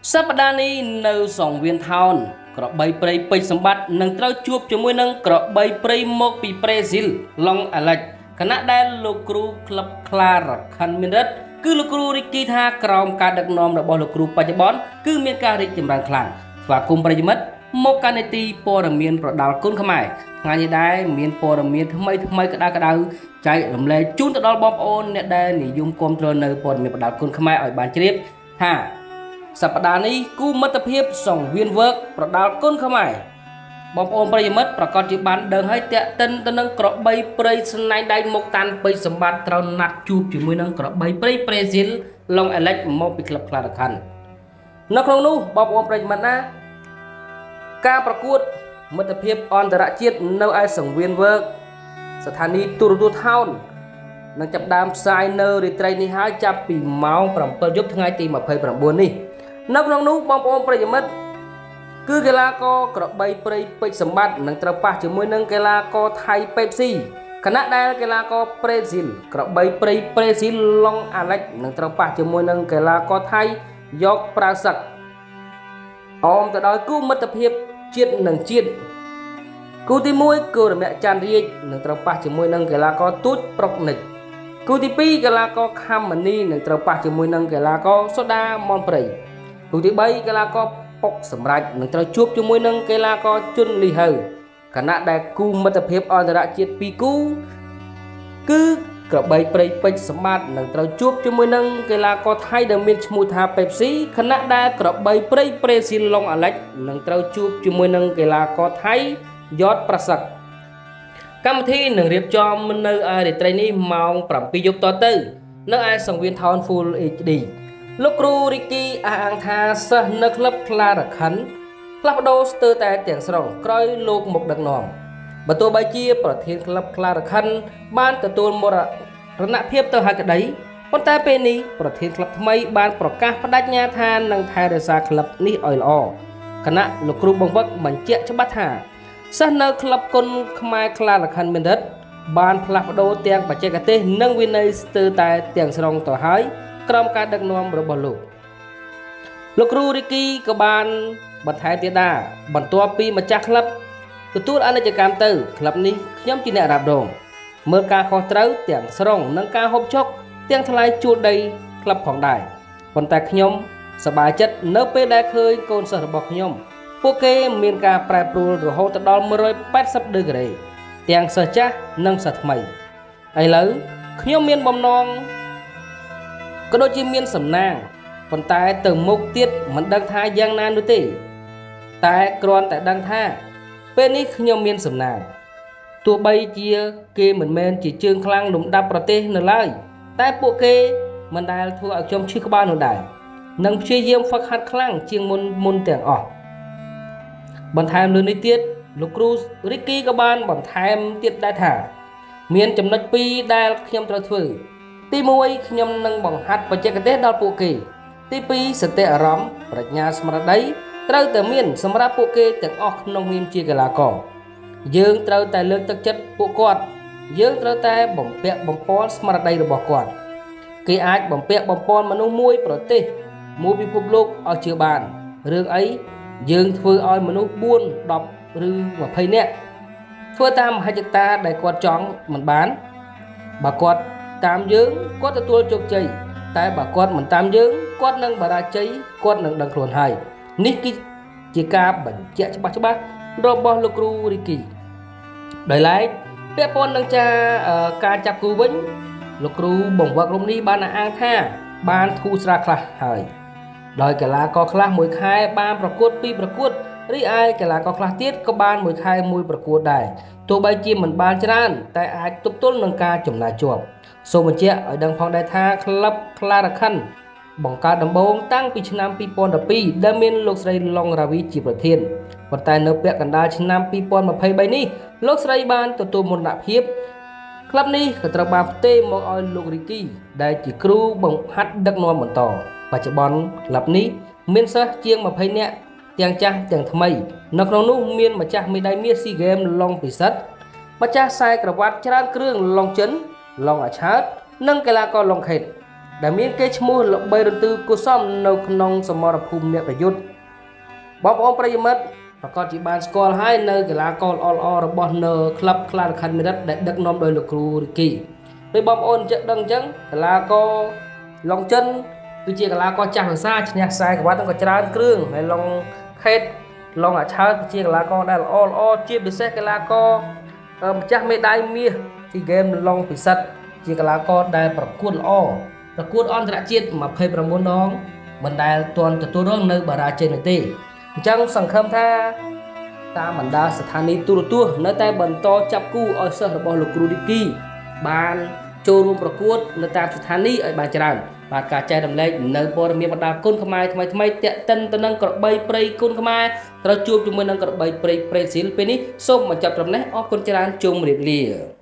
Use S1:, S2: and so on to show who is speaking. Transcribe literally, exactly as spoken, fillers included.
S1: សប្តាហ៍នេះនៅសង្វៀនថោនក្របីព្រៃពេជ្រសម្បត្តិនឹងត្រូវជួបជាមួយនឹងក្របីព្រៃមកពីប្រេស៊ីលឡុងអាឡិចខណៈដែលលោកគ្រូក្លឹបខ្លារខិនមានរិទ្ធគឺលោកគ្រូរីកគីថាក្រោមការដឹកនាំរបស់លោកគ្រូបច្ចុប្បន្នគឺមានការរីកចម្រើនខ្លាំងស្វាគមន៍ប្រិយមិត្តមកកាន់នីតិព័ត៌មានប្រដាល់គុណខ្មែរថ្ងៃនេះដែរមានព័ត៌មានថ្មីថ្មីក្តៅក្តៅចែករំលែកជូនទៅដល់បងប្អូនអ្នកដែលនិយមគ្រប់គ្រងនៅព័ត៌មានប្រដាល់គុណខ្មែរឲ្យបានជ្រាបថាសប្តាហ៍នេះគូមិត្តភាពសង្វៀនវើកប្រដាល់គុណខ្មែរបងប្អូនប្រិយមិត្តប្រកាសជាបានដឹងហើយតាក់ទិនទៅនឹងក្របីព្រៃស្នៃដៃមកតាន់ពេជ្រសម្បត្តិត្រូវណាត់ជួបជាមួយនឹងក្របីព្រៃប្រេស៊ីលឡុងអាឡិចមកពីក្លឹបខ្លារខិននៅក្នុងនោះបងប្អូនប្រិយមិត្តណាការប្រកួតមិត្តភាពអន្តរជាតិនៅឯសង្វៀនវើកស្ថានីយ៍ទូរទស្សន៍ថោននឹងចាប់ដើមផ្សាយនៅរាត្រីនេះហើយចាប់ពីម៉ោងប្រាំពីរយប់ថ្ងៃទីម្ភៃប្រាំបួននេះនៅក្នុងនោះបងប្អូនប្រិយមិត្តគឺកីឡាករក្របីព្រៃពេជ្រសម្បត្តិនឹងត្រូវប៉ះជាមួយនឹងកីឡាករថៃប៉េបស៊ីខណៈដែលកីឡាករប្រេស៊ីលក្របីព្រៃប្រេស៊ីលឡុងអាឡិចនឹងត្រូវប៉ះជាមួយនឹងកីឡាករថៃយកប្រាវសឹកអមទៅដោយគូមិត្តភាពជាតិនិងជាតិគូទីមួយគូរមៈច័ន្ទរាជនឹងត្រូវប៉ះជាមួយនឹងកីឡាករទូចប្រុកនិចគូទីពីរកីឡាករខំមនីនឹងត្រូវប៉ះជាមួយនឹងកីឡាករសូដាមនព្រៃគូទីបីកីឡាករពុកសម្រាប់នឹងត្រូវជួបជាមួយនឹងកីឡាករជុនលីហៅខណៈដែលគូមិត្តភាពអន្តរជាតិពីរគូគឺក្របីព្រៃពេជ្រសម្បត្តិនឹងត្រូវជួបជាមួយនឹងកីឡាករថៃដែលមានឈ្មោះថាប៉េបស៊ីខណៈដែលក្របីព្រៃប្រេស៊ីលឡុងអាឡិចនឹងត្រូវជួបជាមួយនឹងកីឡាករថៃយ៉តប្រសឹកកម្មវិធីនឹងរៀបចំនៅឯរាត្រីនេះម៉ោងប្រាំពីរយប់តទៅនៅឯសង្វៀនថោន Full អេច ឌី លោកគ្រូរីគីអះអាងថាសិស្សនៅក្លឹបខ្លារខិនផ្លាស់ប្ដូរស្ទើរតែទាំងស្រុងក្រោយលោកមកដឹកនាំបើទោះបីជាប្រធានក្លឹបខ្លារខិនបានទទួលមរណភាពទៅហើយក្តីប៉ុន្តែពេលនេះប្រធានក្លឹបថ្មីបានប្រកាសបដិញ្ញាថានឹងថែរក្សាក្លឹបនេះឲ្យល្អគណៈលោកគ្រូបង្វឹកបញ្ជាក់ច្បាស់ថាសិស្សនៅក្លឹបគុនខ្មែរខ្លារខិនមានរិទ្ធបានផ្លាស់ប្ដូរទាំងបច្ចេកទេសនិងវិន័យស្ទើរតែទាំងស្រុងទៅហើយក្រោមការដឹកនាំរបស់លោកលោកគ្រូរីគីក៏បានបន្ថែមទៀតថាបន្ទាប់ពីម្ចាស់ក្លឹបទទួលអនិច្ចកម្មទៅក្លឹបនេះខ្ញុំជាអ្នករ៉ាប់រងមើលការខុសត្រូវទាំងស្រុងនិងការហូបចុកទាំងថ្លៃជួលដីក្លឹបផងដែរប៉ុន្តែខ្ញុំសប្បាយចិត្តនៅពេលដែលឃើញកូនសិស្សរបស់ខ្ញុំពួកគេមានការប្រែប្រួលរហូតដល់មួយរយប៉ែតសិបដឺក្រេទាំងសិស្សចាស់និងសិស្សថ្មីឥឡូវខ្ញុំមានបំណងក៏ដូចជាមានសំណាងប៉ុន្តែទៅមុខទៀតមិនដឹងថាយ៉ាងណានោះទេតែគ្រាន់តែដឹងថាពេលនេះខ្ញុំមានសំណាងទោះបីជាគេមិនមែនជាជើងខ្លាំងលំដាប់ប្រទេសនៅឡើយតែពួកគេមិនដែលធ្វើឲ្យខ្ញុំឈឺក្បាលនោះដែរនិងព្យាយាមហ្វឹកហាត់ខ្លាំងជាងមុនមុនទាំងអស់បន្ថែមលើនេះទៀតលោកគ្រូរីគីក៏បានបន្ថែមទៀតដែរថាមានចំណុចពីរដែលខ្ញុំត្រូវធ្វើទីមួយខ្ញុំនឹងបង្ហាត់បច្ចេកទេសដល់ពួកគេទីពីរសតិអារម្មណ៍ប្រាជ្ញាស្មារតីត្រូវតែមានសម្រាប់ពួកគេទាំងអស់ក្នុងនាមជាកីឡាករយើងត្រូវតែលើកទឹកចិត្តពួកគាត់យើងត្រូវតែបំពាក់បំពន់ស្មារតីរបស់គាត់គេអាចបំពាក់បំពន់មនុស្សមួយប្រទេសមួយពិភពលោកឲ្យជឿបានរឿងអីយើងធ្វើឲ្យមនុស្សបួន ដប់ឬម្ភៃនាក់ធ្វើតាមមហិច្ឆតាដែលគាត់ចង់មិនបានបើគាត់តាមយើងគាត់ទទួលជោគជ័យតែបើគាត់មិនតាមយើងគាត់នឹងបរាជ័យគាត់នឹងដឹងខ្លួនហើយនេះគឺជាការបញ្ជាក់ច្បាស់ច្បាស់របស់លោកគ្រូរីគីដោយឡែកពាក់ព័ន្ធនឹងការចាប់គូវិញលោកគ្រូបង្វឹករូបនេះបានអះអាងថាបានធូរស្រាលខ្លះហើយដោយកីឡាករខ្លះមួយខែបានប្រកួតពីរប្រកួតរីឯកីឡាករខ្លះទៀតក៏បានមួយខែមួយប្រកួតដែរទោះបីជាមិនបានច្រើនតែអាចទប់ទល់នឹងការចំណាយជាប់សូមបញ្ជាក់ឲ្យដឹងផងដែរថាក្លឹបខ្លារខិនបង្កើតដំបូងតាំងពីឆ្នាំពីរពាន់ដប់ពីរដែលមានលោកស្រីឡុងរាវីជាប្រធានប៉ុន្តែនៅពាក់កណ្ដាលឆ្នាំពីរពាន់ម្ភៃបីនេះលោកស្រីបានទទួលមរណភាពក្លឹបនេះក៏ត្រូវបានផ្ទេរមកឲ្យលោករីគីដែលជាគ្រូបង្ហាត់ដឹកនាំបន្តបច្ចុប្បន្នក្លឹបនេះមានសិស្សជាងម្ភៃនាក់ទាំងចាស់ទាំងថ្មីនៅក្នុងនោះមានម្ចាស់មេដាយមាសស៊ីហ្គេមឡុងពិសិដ្ឋម្ចាស់ខ្សែក្រវ៉ាត់ច្រើនគ្រឿងឡុងចិនឡុងអាឆើតនិងកីឡាករឡុងខេតដែលមានគេឈ្មោះល្បីរន្ទឺកុសមនៅក្នុងសមរភូមិអ្នកប្រយុទ្ធបងប្អូនប្រិយមិត្តប្រកាសជាបានស្គាល់ហើយនៅកីឡាករល្អៗរបស់នៅក្លឹបខ្លារខិនមេរិតដែលដឹកនាំដោយលោកគ្រូរីគីពេលបងប្អូនជិះដឹងអញ្ចឹងកីឡាករឡុងចិនគឺជាកីឡាករចាស់ភាសាឈ្នះខ្សែក្រវ៉ាត់ក៏ច្រើនគ្រឿងហើយឡុងខេតឡុងអាឆើតគឺជាកីឡាករដែលល្អល្អជាពិសេសកីឡាកកម្ចាស់មេដាយមាសទីហ្គេមឡុងពិសិដ្ឋជាកីឡាករដែលប្រកួតល្អប្រកួតអន្តរជាតិยี่สิบเก้าដងមិនដែលទាន់ទទួលរងនៅបរាជ័យនោះទេអញ្ចឹងសង្ឃឹមថាតាមបណ្ដាស្ថានីយទូរទស្សន៍នៅតែបន្តចាប់គូឲ្យសិស្សរបស់លោកគ្រូរីគីបានចូលរួមប្រកួតនៅតាមស្ថានីយឲ្យបានច្រើនបាទការចែករំលែកនៅព័ត៌មានបណ្ដាគុណខ្មែរថ្មីថ្មីតាក់ទិនទៅនឹងក្របីព្រៃគុណខ្មែរត្រូវជួបជាមួយនឹងក្របីព្រៃប្រេស៊ីលពេលនេះសូមបញ្ចប់ត្រឹមនេះអរគុណច្រើនជម្រាបលា